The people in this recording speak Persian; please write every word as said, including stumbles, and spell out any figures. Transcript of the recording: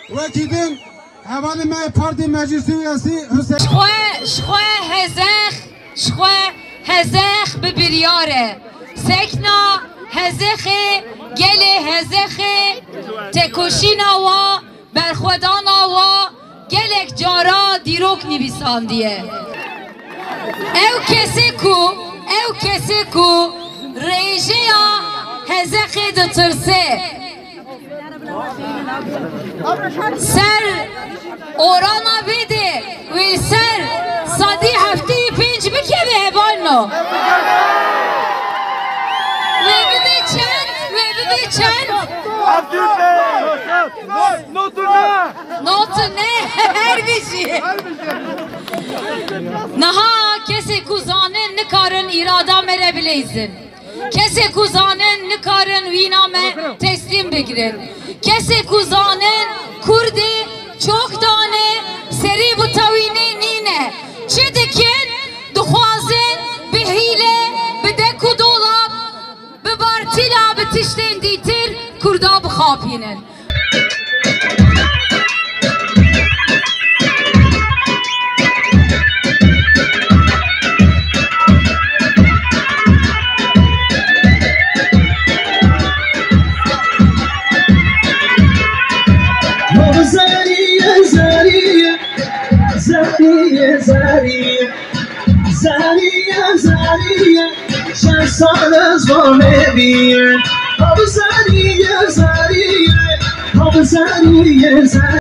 وكيدن حوالي ما بارتي مجلس سياسي حسين شخوة شخوة هزخ شخوة هزخ ببرياره سكنا هزخه گل هزخه تکوشینا و برخودانا و گلک جارا دیروک نویساندیه او کسی کو او کسی کو ریجیا هزخه دو ترسه سر اورانا بیده و سر صدی هفته پنج بکه به هبانو و بده چند و بده چند نوتونه نوتونه هر بیشی نها کسی کزانه نکارن ایرادا مره بلیزن کسی کزانه نکارن وینامه تسلیم بگیرن کسی کزانه کردی çok tane seri bu tavini nine çi dikin dixwazin bi hîle bi dek û dolab bi bartîla bi tiştên dîtir Kurda bixapînin. زاریه زاریه زاریه زاریه شن سال زوانه بیه زاریه زاریه زاریه زاریه